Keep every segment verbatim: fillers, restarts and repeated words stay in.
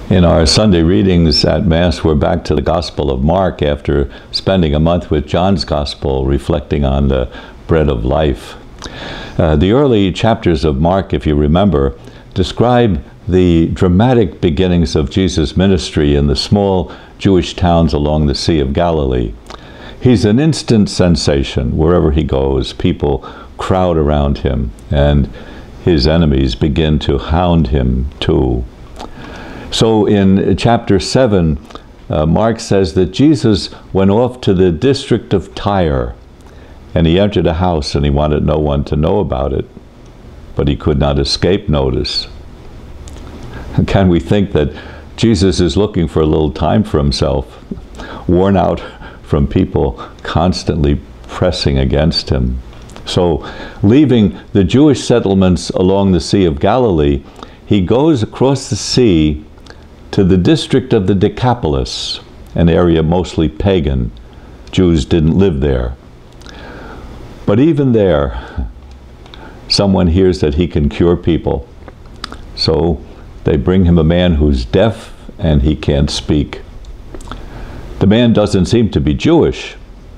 In our Sunday readings at Mass, we're back to the Gospel of Mark after spending a month with John's Gospel, reflecting on the bread of life. Uh, the early chapters of Mark, if you remember, describe the dramatic beginnings of Jesus' ministry in the small Jewish towns along the Sea of Galilee. He's an instant sensation. Wherever he goes, people crowd around him, and his enemies begin to hound him too. So in chapter seven, uh, Mark says that Jesus went off to the district of Tyre, and he entered a house and he wanted no one to know about it, but he could not escape notice. Can we think that Jesus is looking for a little time for himself, worn out from people constantly pressing against him? So, leaving the Jewish settlements along the Sea of Galilee, he goes across the sea to the district of the Decapolis, an area mostly pagan. Jews didn't live there. But even there, someone hears that he can cure people. So they bring him a man who's deaf and he can't speak. The man doesn't seem to be Jewish,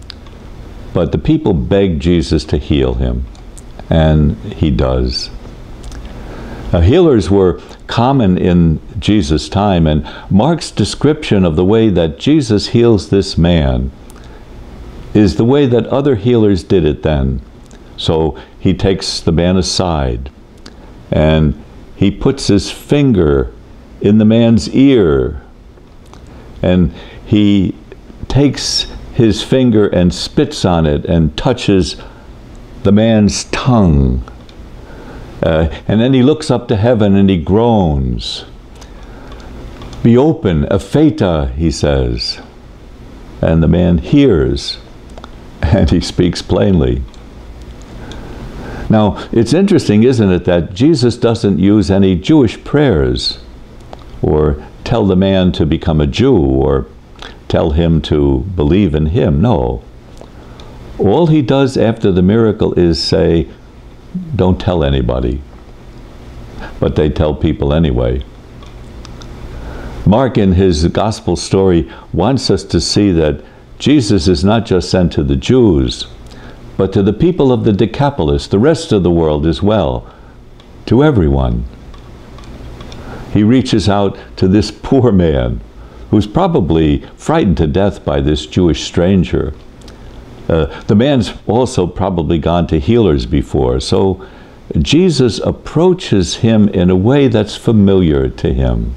but the people beg Jesus to heal him, and he does. Now, healers were common in Jesus' time, and Mark's description of the way that Jesus heals this man is the way that other healers did it then. So he takes the man aside, and he puts his finger in the man's ear, and he takes his finger and spits on it and touches the man's tongue. Uh, and then he looks up to heaven and he groans. "Be open, ephphatha," he says. And the man hears, and he speaks plainly. Now, it's interesting, isn't it, that Jesus doesn't use any Jewish prayers, or tell the man to become a Jew, or tell him to believe in him. No. All he does after the miracle is say, "Don't tell anybody." But they tell people anyway. Mark, in his gospel story, wants us to see that Jesus is not just sent to the Jews, but to the people of the Decapolis, the rest of the world as well, to everyone. He reaches out to this poor man who's probably frightened to death by this Jewish stranger. Uh, the man's also probably gone to healers before, so Jesus approaches him in a way that's familiar to him.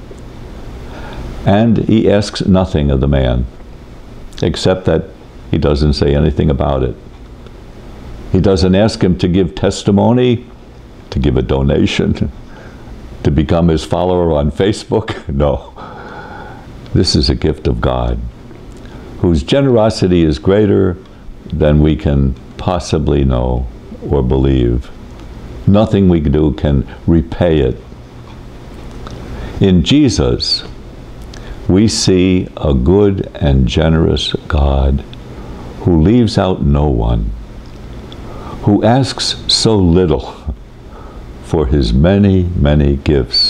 And he asks nothing of the man, except that he doesn't say anything about it. He doesn't ask him to give testimony, to give a donation, to become his follower on Facebook. No. This is a gift of God, whose generosity is greater than we can possibly know or believe. Nothing we do can repay it. In Jesus, we see a good and generous God who leaves out no one, who asks so little for his many, many gifts.